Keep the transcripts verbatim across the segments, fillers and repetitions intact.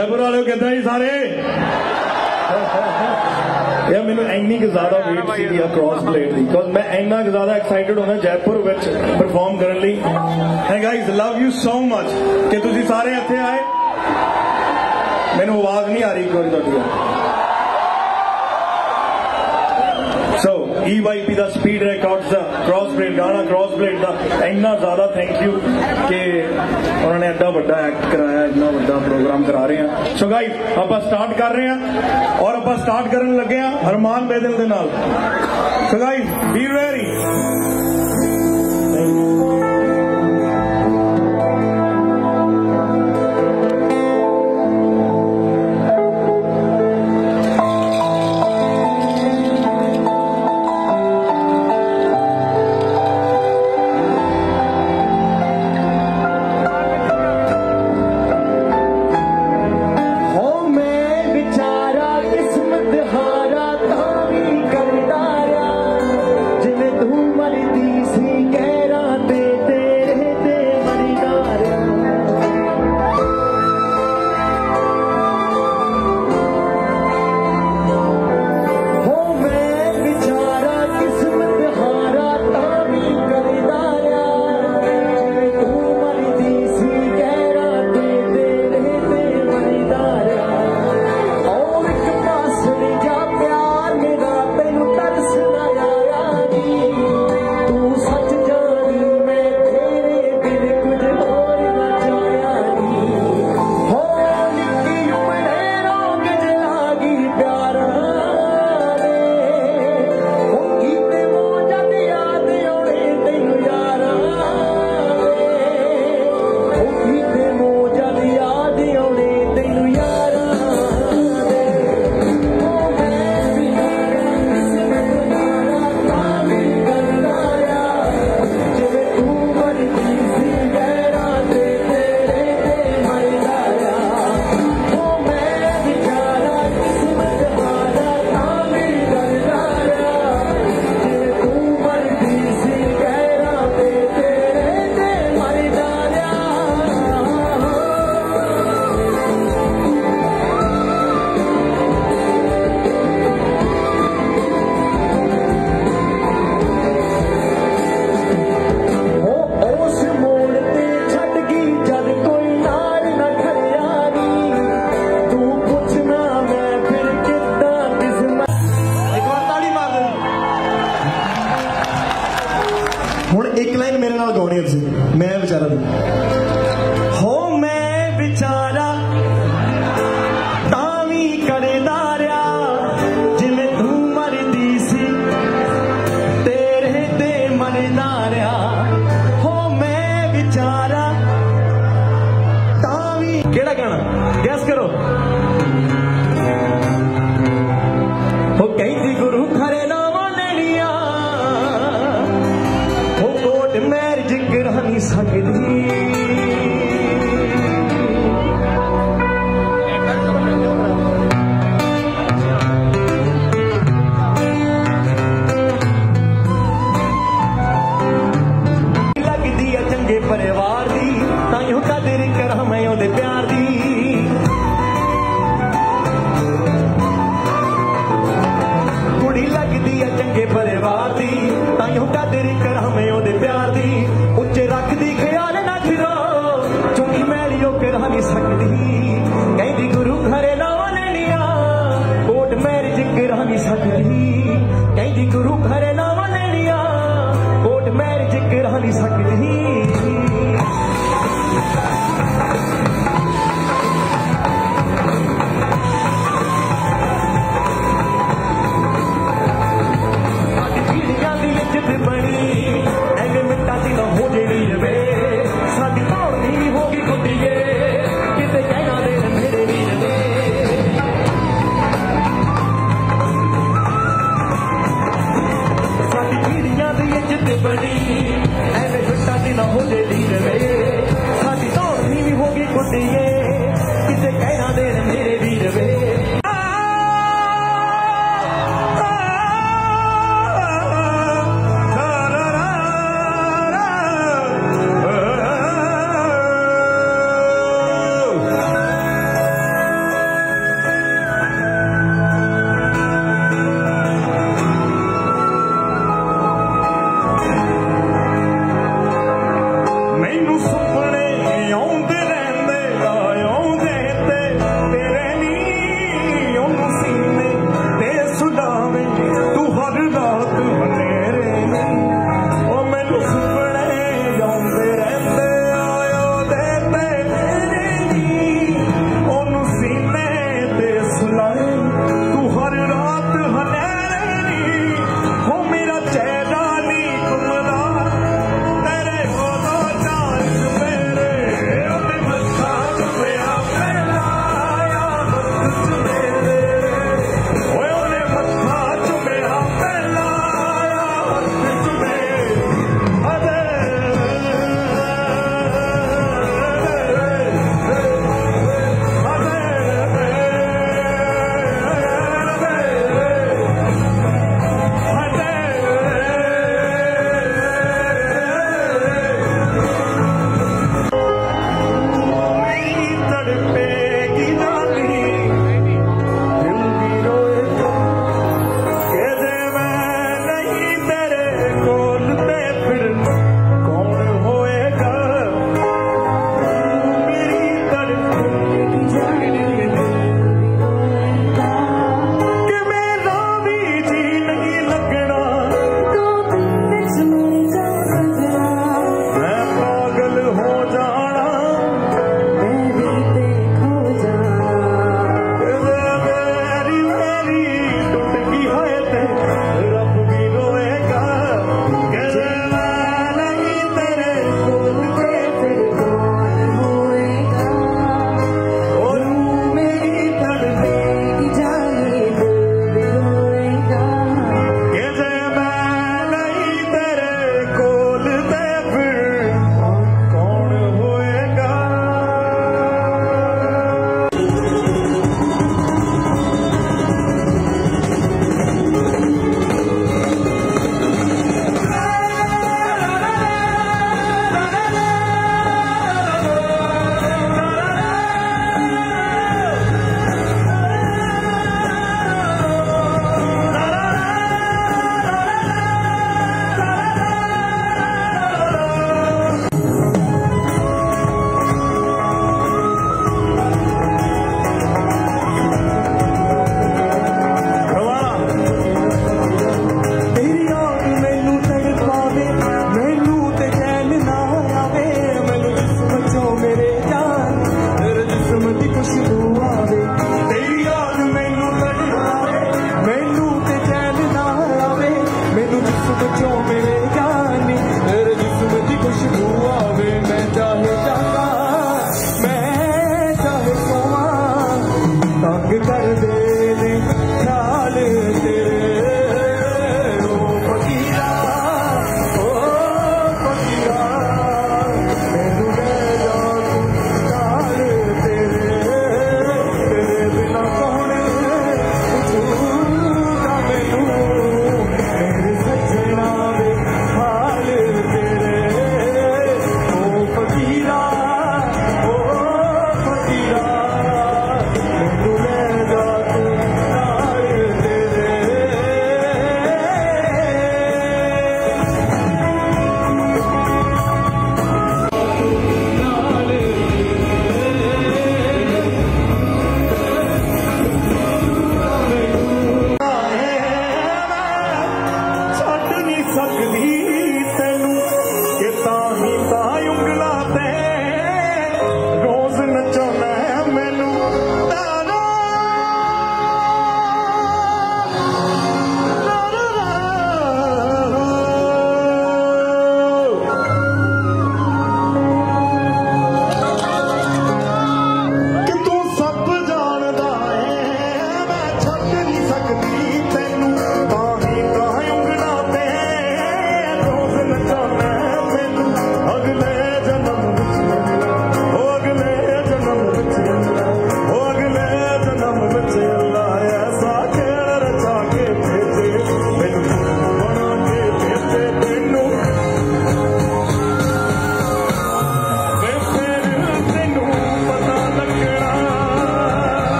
जयपुर वाले कितना जी सारे यार मैंने इन्नी ज़्यादा वेट सी क्रॉस प्लेट की बिकॉज मैं इन्ना ज़्यादा एक्साइटेड होना जयपुर विच परफॉर्म करने लई and guys love you so much कि तुसी सारे इत्थे आए मैनू आवाज़ नहीं आ रही एक बार तुहाडी सो ई वाई पी का स्पीड रिकॉर्ड्स का क्रॉस प्लेट गाना क्रॉस प्लेट का इन्ना ज़्यादा थैंक यू कि उन्होंने एडा वड्डा एक्ट कराया इन्ना वड्डा प्रोग्राम करा रहे हैं सो गाइस आप स्टार्ट कर रहे हैं और आप स्टार्ट करने लगे हैं हरमान बेदल के नाल सो गाइस बी रेडी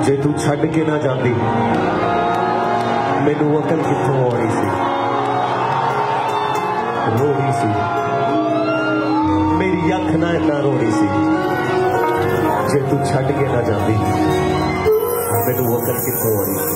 जे तू छड्ड के ना जाती मैनू अकल कित्थों आनी सी रोनी सी मेरी अख ना इन्ना रोनी सी जे तू छड्ड के ना जाती मैनू अकल कित्थों आनी सी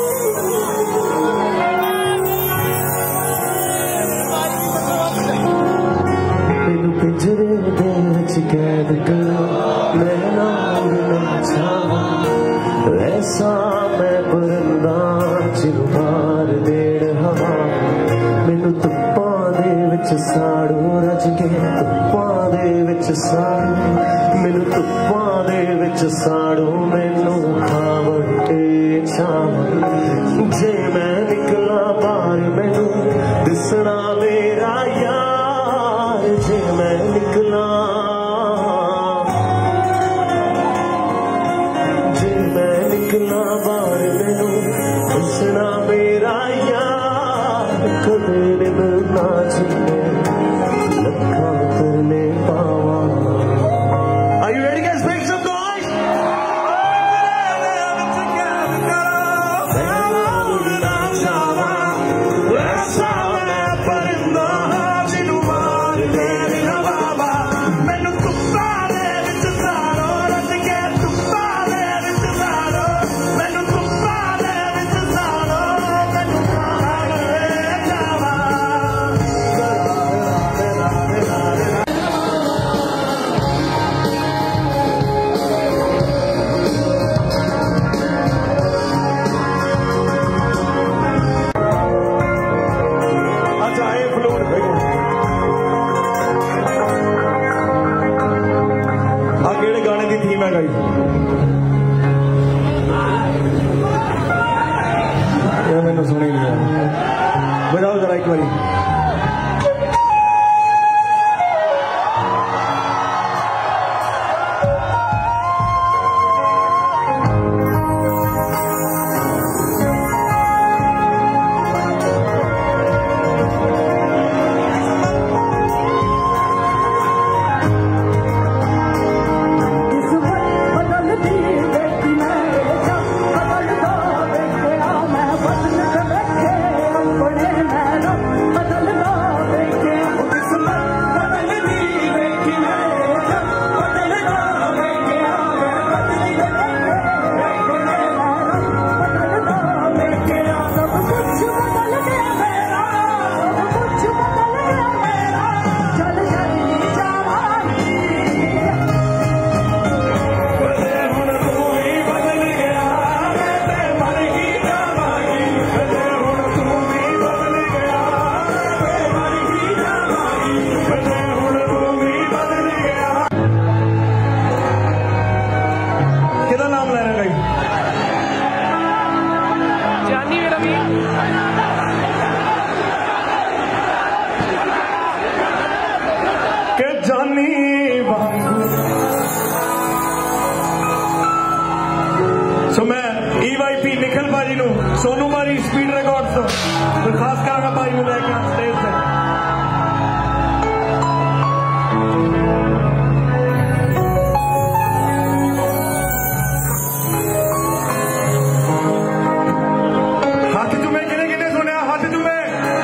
मैनू पिंजरे दे विच कैद करो मैं नाम ना चाहां ऐसा मैं परिंदा जिन्नू मार देण हवा मैनू धुप्पां दे विच साड़ो रज के धुप्पां दे विच साड़ो मैनू धुप्पां दे विच साड़ो मैनू खावण ते छावण जे मैं निकला बाहर मैनू दिसना मेरा यार जे मैं निकला निकला बाहर मैनू हंसना मेरा यार कदे मिलना जिन्ने लखा करने पावा। Are you ready guys? Make some noise! ऐसा मैं परिंदा जिन्नू मार देण हवा मैनू धुप्पां दे विच साड़ो रज के धुप्पां दे विच साड़ो मैनू धुप्पां दे विच साड़ो मैनू खाण ते जावा। अच्छा ये फ्लूट आ केड़े गाने की थीम है गाई मैंने सुनी नहीं बजाओ जरा एक बारी। सो मैं ई वाई पी निखिल भाजी नू सोनू भाजी स्पीड रिकॉर्ड तो दरखास्त करांगा भाई नू लेके स्टेज से। हाथ चुमे किने किने सुनिया हाथ चुमे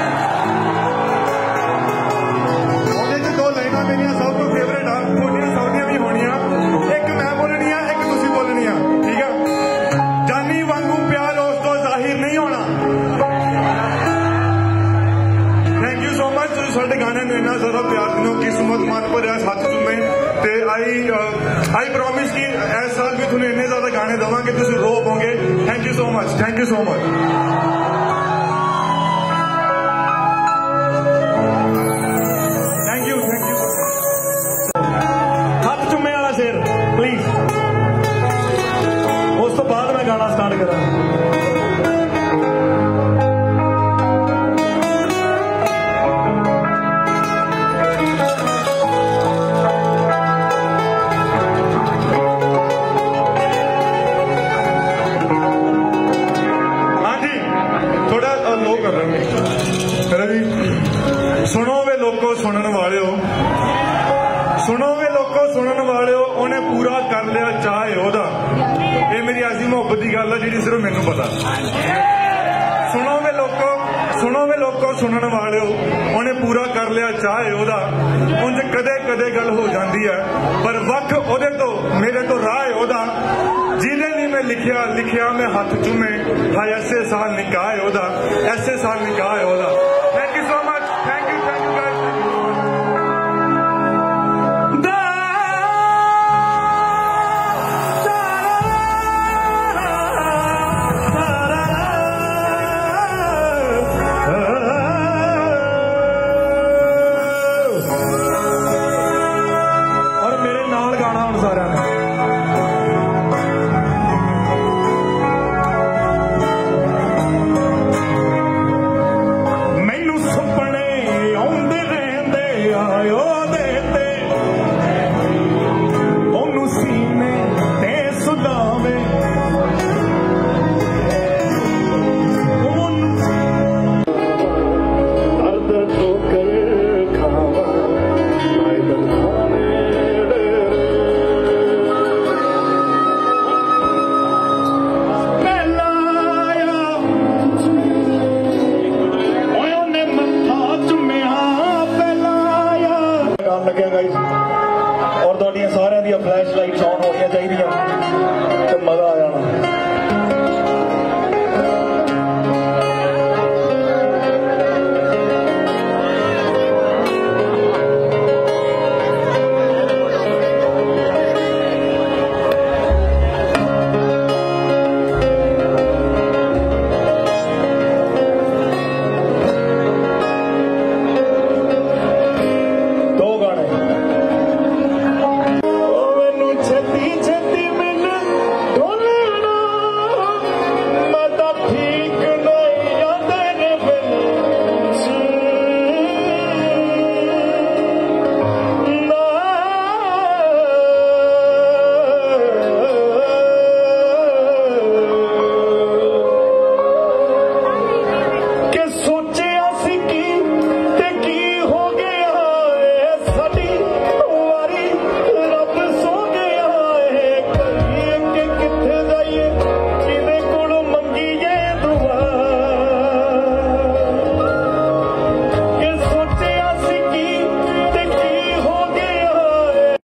दो लाइना मेरिया सब तो फेवरेट आ थोड़ियां सौदियां भी होनिया एक मैं बोलनी है एक तुसी बोलनी है ठीक है। जानी वांगू प्यार उस तो जाहिर नहीं होना। थैंक यू सो मच तुम साडे गाने नूं इन्ना ज़्यादा प्यार दिनो किस्मत मान पर हाथ चुमे ते आई आई प्रॉमिस कि इस साल भी तुहानूं इन्ने ज़्यादा गाने देवांगे तुसीं रो पाओगे। Thank you so much thank you so much. Thank you thank you हाथ चुमे वाला शेर प्लीज उस तो बाद मैं गाना स्टार्ट करा। हाँ जी थोड़ा लो कर रहे हैं सुनो वे लोगों सुनने वाले हो सुनो वे लोगों सुनने वाले हो उन्हें पूरा कर लिया चाहे ओदा ये मेरी ऐसी मौका ਮੁਹੱਬਤ की गल है जी सिर्फ मैनू पता। सुनो वे लोगो सुनो वे लोगो सुनने वाले उन्हें पूरा कर लिया चाहे ओदा उंज कदे कदे गल हो जाती है पर वख ओदे तो मेरे तो राह है ओदा जिले नहीं मैं लिखिया लिखिया मैं हाथ चूमे हाय ऐसे साल निकाह है ओदा ऐसे साल निकाह है ओदा